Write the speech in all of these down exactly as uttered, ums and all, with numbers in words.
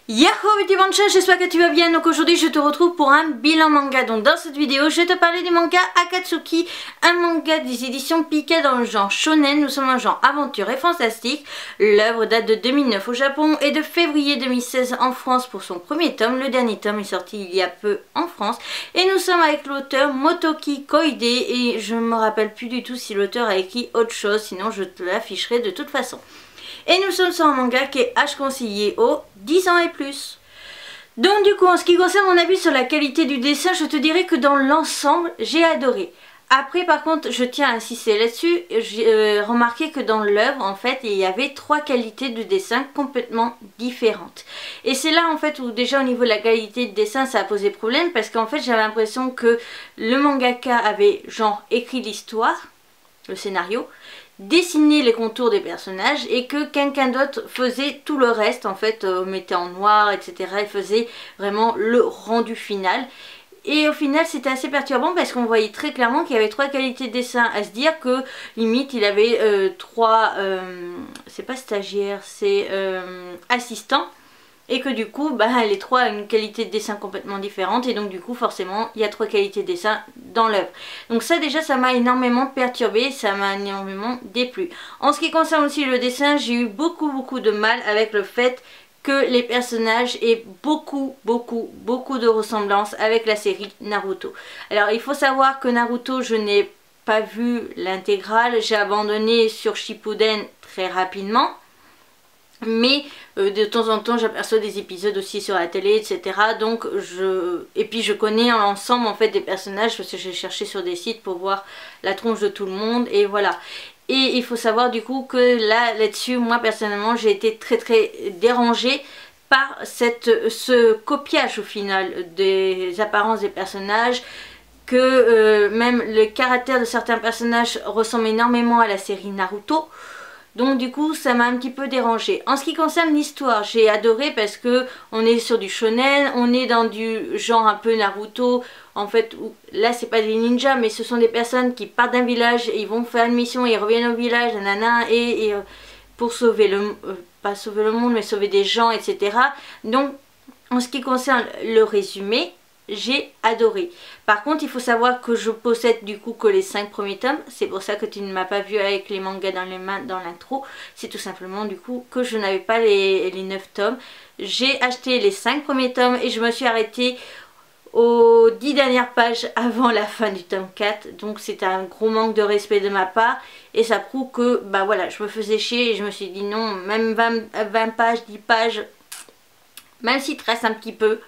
Yahoo petit bancha, j'espère que tu vas bien. Donc aujourd'hui je te retrouve pour un bilan manga. Donc dans cette vidéo je vais te parler du manga Akatsuki, un manga des éditions Pika dans le genre shonen. Nous sommes dans le genre aventure et fantastique. L'œuvre date de deux mille neuf au Japon et de février deux mille seize en France pour son premier tome. Le dernier tome est sorti il y a peu en France. Et nous sommes avec l'auteur Motoki Koide et je ne me rappelle plus du tout si l'auteur a écrit autre chose, sinon je te l'afficherai de toute façon. Et nous sommes sur un manga qui est âge conseillé aux dix ans et plus. Donc du coup, en ce qui concerne mon avis sur la qualité du dessin, je te dirais que dans l'ensemble, j'ai adoré. Après par contre, je tiens à insister là-dessus, j'ai euh, remarqué que dans l'œuvre, en fait, il y avait trois qualités de dessin complètement différentes. Et c'est là en fait où déjà au niveau de la qualité de dessin, ça a posé problème, parce qu'en fait, j'avais l'impression que le mangaka avait genre écrit l'histoire, le scénario, dessiner les contours des personnages et que quelqu'un d'autre faisait tout le reste, en fait, euh, mettait en noir, et cetera. Il faisait vraiment le rendu final. Et au final c'était assez perturbant parce qu'on voyait très clairement qu'il y avait trois qualités de dessin, à se dire que limite il avait euh, trois, euh, c'est pas stagiaires, c'est euh, assistants. Et que du coup, bah, les trois ont une qualité de dessin complètement différente. Et donc du coup, forcément, il y a trois qualités de dessin dans l'œuvre. Donc ça déjà, ça m'a énormément perturbé, ça m'a énormément déplu. En ce qui concerne aussi le dessin, j'ai eu beaucoup beaucoup de mal avec le fait que les personnages aient beaucoup beaucoup beaucoup de ressemblances avec la série Naruto. Alors il faut savoir que Naruto, je n'ai pas vu l'intégrale, j'ai abandonné sur Shippuden très rapidement. Mais euh, de temps en temps j'aperçois des épisodes aussi sur la télé, et cetera. Donc je... Et puis je connais l'ensemble en fait des personnages parce que j'ai cherché sur des sites pour voir la tronche de tout le monde et voilà. Et il faut savoir du coup que là, là-dessus, moi personnellement j'ai été très très dérangée par cette, ce copiage au final des apparences des personnages. Que euh, même le caractère de certains personnages ressemble énormément à la série Naruto. Donc du coup ça m'a un petit peu dérangé. En ce qui concerne l'histoire, j'ai adoré parce que on est sur du shonen, on est dans du genre un peu Naruto. En fait, où, là c'est pas des ninjas mais ce sont des personnes qui partent d'un village et ils vont faire une mission et ils reviennent au village, nanana, et, et euh, pour sauver le... Euh, pas sauver le monde mais sauver des gens, et cetera. Donc en ce qui concerne le résumé, j'ai adoré. Par contre, il faut savoir que je possède du coup que les cinq premiers tomes. C'est pour ça que tu ne m'as pas vu avec les mangas dans les mains dans l'intro. C'est tout simplement du coup que je n'avais pas les, les neuf tomes. J'ai acheté les cinq premiers tomes et je me suis arrêtée aux dix dernières pages avant la fin du tome quatre. Donc c'est un gros manque de respect de ma part. Et ça prouve que bah voilà, je me faisais chier et je me suis dit non, même vingt, vingt pages, dix pages, même s'il te reste un petit peu,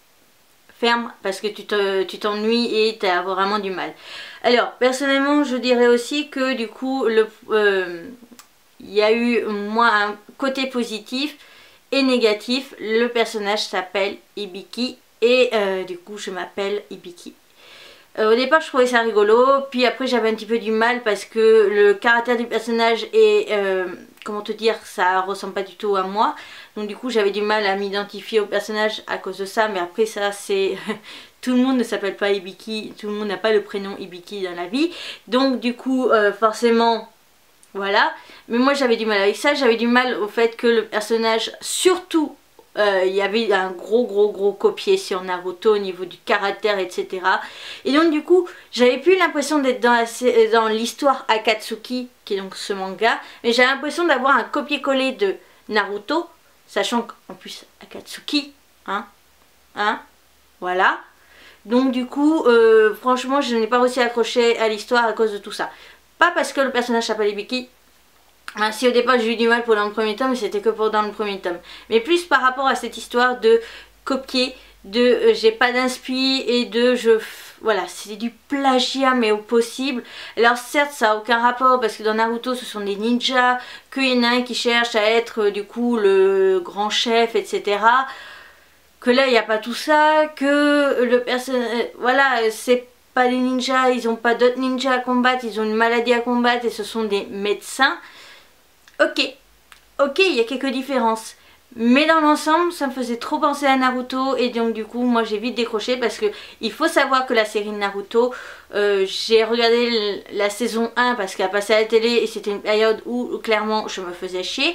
ferme parce que tu t'ennuies et tu as vraiment du mal. Alors personnellement je dirais aussi que du coup le euh, il y a eu moi un côté positif et négatif. Le personnage s'appelle Hibiki et euh, du coup je m'appelle Hibiki. Euh, au départ je trouvais ça rigolo, puis après j'avais un petit peu du mal parce que le caractère du personnage est, euh, comment te dire, ça ressemble pas du tout à moi. Donc du coup j'avais du mal à m'identifier au personnage à cause de ça, mais après ça c'est... tout le monde ne s'appelle pas Hibiki, tout le monde n'a pas le prénom Hibiki dans la vie. Donc du coup euh, forcément... voilà. Mais moi j'avais du mal avec ça, j'avais du mal au fait que le personnage, surtout... il euh, y avait un gros gros gros copier sur Naruto au niveau du caractère, et cetera. Et donc du coup j'avais plus l'impression d'être dans l'histoire Akatsuki, qui est donc ce manga, mais j'avais l'impression d'avoir un copier-coller de Naruto, sachant qu'en plus Akatsuki, hein, hein, voilà. Donc du coup euh, franchement je n'ai pas réussi à accrocher à l'histoire à cause de tout ça. Pas parce que le personnage s'appelle Hibiki. Ah, si au départ j'ai eu du mal pour dans le premier tome, c'était que pour dans le premier tome. Mais plus par rapport à cette histoire de copier, de euh, j'ai pas d'inspi et de je... voilà, c'est du plagiat mais au possible. Alors certes ça n'a aucun rapport parce que dans Naruto ce sont des ninjas, qu'il y en a un qui cherche à être euh, du coup le grand chef, et cetera. Que là il n'y a pas tout ça, que le personnage... Euh, voilà, c'est pas des ninjas, ils n'ont pas d'autres ninjas à combattre, ils ont une maladie à combattre et ce sont des médecins. Ok, ok, il y a quelques différences. Mais dans l'ensemble, ça me faisait trop penser à Naruto. Et donc du coup, moi j'ai vite décroché. Parce que il faut savoir que la série Naruto, euh, j'ai regardé la saison un parce qu'elle passait à la télé. Et c'était une période où, où clairement je me faisais chier.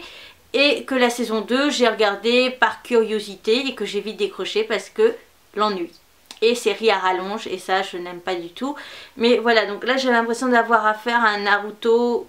et que la saison deux j'ai regardé par curiosité et que j'ai vite décroché parce que l'ennui. Et série à rallonge et ça je n'aime pas du tout. Mais voilà, donc là j'ai l'impression d'avoir affaire à un Naruto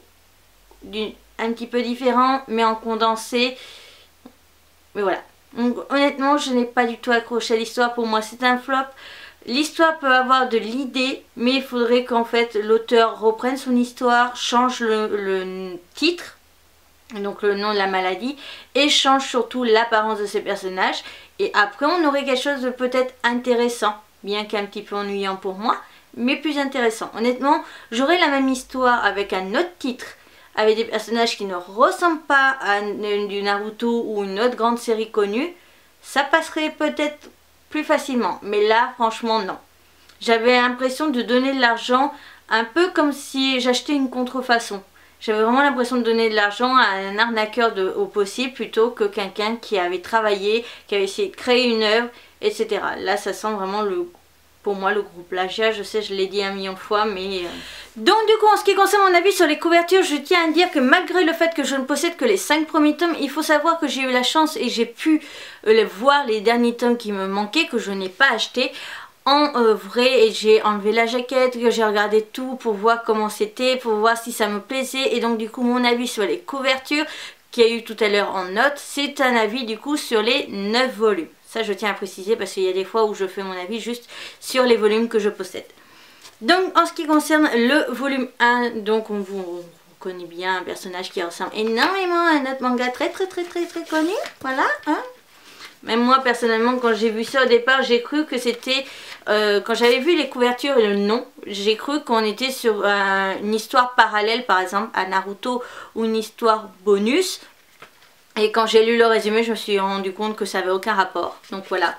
un petit peu différent mais en condensé. Mais voilà. Donc honnêtement je n'ai pas du tout accroché à l'histoire, pour moi c'est un flop. L'histoire peut avoir de l'idée mais il faudrait qu'en fait l'auteur reprenne son histoire, change le, le titre, donc le nom de la maladie, et change surtout l'apparence de ces personnages. Et après on aurait quelque chose de peut-être intéressant, bien qu'un petit peu ennuyant pour moi, mais plus intéressant. Honnêtement, j'aurais la même histoire avec un autre titre, avec des personnages qui ne ressemblent pas à du Naruto ou une autre grande série connue, ça passerait peut-être plus facilement. Mais là, franchement, non. J'avais l'impression de donner de l'argent un peu comme si j'achetais une contrefaçon. J'avais vraiment l'impression de donner de l'argent à un arnaqueur de, au possible plutôt que quelqu'un qui avait travaillé, qui avait essayé de créer une œuvre, et cetera. Là, ça sent vraiment le... Pour moi, le gros plagiat, je sais, je l'ai dit un million de fois, mais... Donc du coup, en ce qui concerne mon avis sur les couvertures, je tiens à dire que malgré le fait que je ne possède que les cinq premiers tomes, il faut savoir que j'ai eu la chance et j'ai pu euh, voir les derniers tomes qui me manquaient, que je n'ai pas acheté en euh, vrai, et j'ai enlevé la jaquette, que j'ai regardé tout pour voir comment c'était, pour voir si ça me plaisait. Et donc du coup, mon avis sur les couvertures, qu'il y a eu tout à l'heure en note, c'est un avis du coup sur les neuf volumes. Ça je tiens à préciser parce qu'il y a des fois où je fais mon avis juste sur les volumes que je possède. Donc en ce qui concerne le volume un, donc on vous on connaît bien un personnage qui ressemble énormément à un autre manga très très très très très connu. Voilà, hein. Même moi personnellement quand j'ai vu ça au départ, j'ai cru que c'était, euh, quand j'avais vu les couvertures et le nom, j'ai cru qu'on était sur euh, une histoire parallèle, par exemple à Naruto, ou une histoire bonus. Et quand j'ai lu le résumé, je me suis rendu compte que ça n'avait aucun rapport. Donc voilà.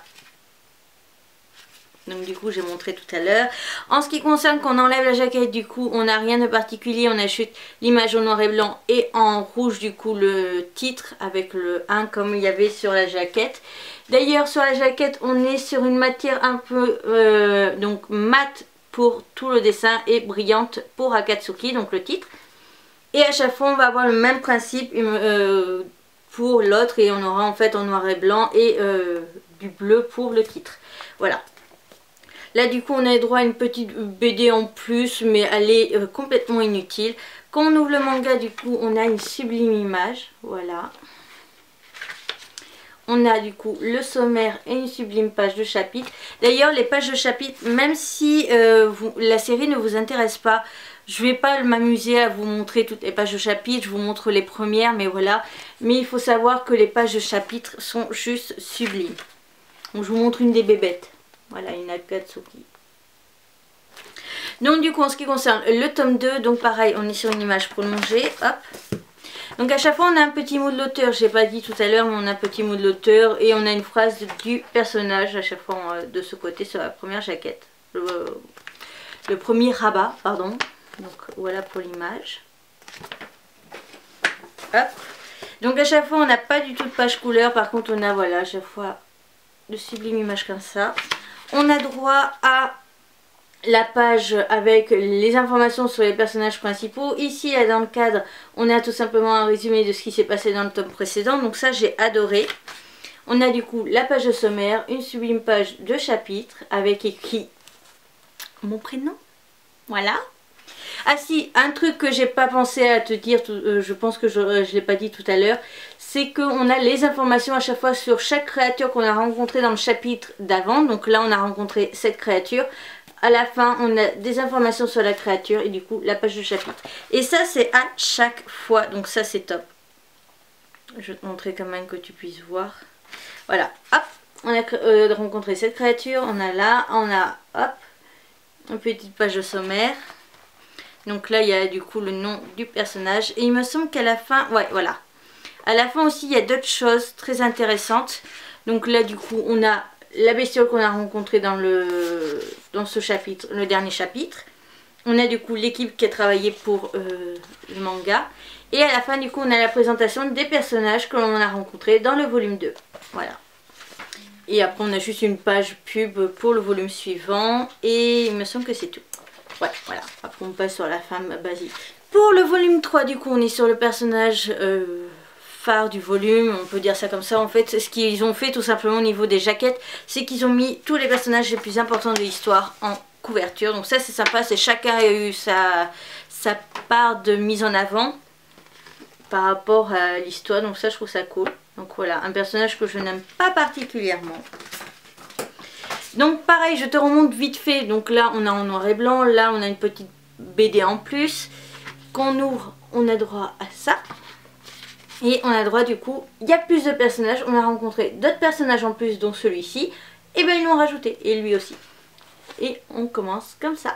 Donc du coup j'ai montré tout à l'heure. En ce qui concerne qu'on enlève la jaquette, du coup on n'a rien de particulier. On a juste l'image en noir et blanc et en rouge du coup le titre avec le un comme il y avait sur la jaquette. D'ailleurs sur la jaquette on est sur une matière un peu euh, donc mat pour tout le dessin et brillante pour Akatsuki, donc le titre. Et à chaque fois on va avoir le même principe euh, pour l'autre et on aura en fait en noir et blanc et euh, du bleu pour le titre. Voilà. Là du coup on a droit à une petite B D en plus, mais elle est euh, complètement inutile. Quand on ouvre le manga du coup on a une sublime image, voilà. On a du coup le sommaire et une sublime page de chapitre. D'ailleurs les pages de chapitre, même si euh, vous, la série ne vous intéresse pas, je vais pas m'amuser à vous montrer toutes les pages de chapitre, je vous montre les premières, mais voilà. Mais il faut savoir que les pages de chapitre sont juste sublimes. Donc je vous montre une des bébêtes. Voilà, une Akatsuki. Donc du coup en ce qui concerne le tome deux, donc pareil on est sur une image prolongée, hop. Donc à chaque fois on a un petit mot de l'auteur, j'ai pas dit tout à l'heure mais on a un petit mot de l'auteur et on a une phrase du personnage à chaque fois de ce côté sur la première jaquette. Le, le premier rabat, pardon. Donc voilà pour l'image. Hop. Donc à chaque fois on n'a pas du tout de page couleur, par contre on a voilà à chaque fois de sublime image comme ça. On a droit à la page avec les informations sur les personnages principaux. Ici là, dans le cadre on a tout simplement un résumé de ce qui s'est passé dans le tome précédent, donc ça j'ai adoré. On a du coup la page de sommaire, une sublime page de chapitre avec écrit mon prénom, voilà. Ah si, un truc que j'ai pas pensé à te dire, euh, je pense que je ne l'ai pas dit tout à l'heure, c'est qu'on a les informations à chaque fois sur chaque créature qu'on a rencontrée dans le chapitre d'avant. Donc là on a rencontré cette créature. À la fin on a des informations sur la créature et du coup la page de chapitre. Et ça c'est à chaque fois, donc ça c'est top. Je vais te montrer quand même que tu puisses voir. Voilà, hop, on a euh, rencontré cette créature, on a là, on a hop, une petite page de sommaire. Donc là il y a du coup le nom du personnage et il me semble qu'à la fin, ouais voilà. À la fin aussi il y a d'autres choses très intéressantes. Donc là du coup on a la bestiole qu'on a rencontrée dans le dans ce chapitre, le dernier chapitre. On a du coup l'équipe qui a travaillé pour euh, le manga. Et à la fin du coup on a la présentation des personnages que l'on a rencontrés dans le volume deux. Voilà. Et après on a juste une page pub pour le volume suivant. Et il me semble que c'est tout. Ouais, voilà. Après on passe sur la femme basique. Pour le volume trois du coup on est sur le personnage euh, phare du volume, on peut dire ça comme ça. En fait, ce qu'ils ont fait tout simplement au niveau des jaquettes, c'est qu'ils ont mis tous les personnages les plus importants de l'histoire en couverture. Donc ça c'est sympa, c'est chacun a eu sa, sa part de mise en avant par rapport à l'histoire. Donc ça je trouve ça cool. Donc voilà, un personnage que je n'aime pas particulièrement. Donc pareil, je te remonte vite fait. Donc là on a en noir et blanc, là on a une petite B D en plus. Qu'on ouvre, on a droit à ça. Et on a droit du coup, il y a plus de personnages. On a rencontré d'autres personnages en plus, dont celui-ci. Et bien ils l'ont rajouté, et lui aussi. Et on commence comme ça.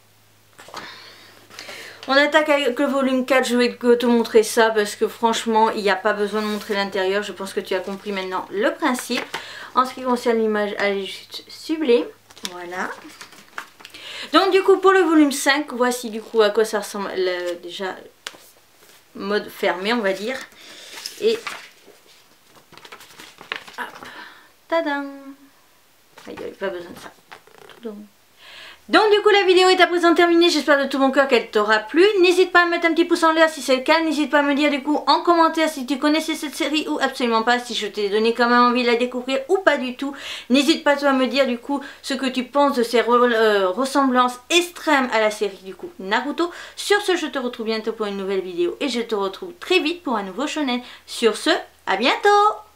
On attaque avec le volume quatre, je vais te montrer ça parce que franchement il n'y a pas besoin de montrer l'intérieur. Je pense que tu as compris maintenant le principe. En ce qui concerne l'image, elle est juste sublime. Voilà. Donc du coup pour le volume cinq, voici du coup à quoi ça ressemble. Le, déjà mode fermé on va dire. Et hop, tadam. Il n'y avait pas besoin de ça. Tout Donc du coup la vidéo est à présent terminée, j'espère de tout mon cœur qu'elle t'aura plu. N'hésite pas à mettre un petit pouce en l'air si c'est le cas, n'hésite pas à me dire du coup en commentaire si tu connaissais cette série ou absolument pas, si je t'ai donné quand même envie de la découvrir ou pas du tout. N'hésite pas toi à me dire du coup ce que tu penses de ces re euh, ressemblances extrêmes à la série du coup Naruto. Sur ce je te retrouve bientôt pour une nouvelle vidéo et je te retrouve très vite pour un nouveau shonen. Sur ce, à bientôt.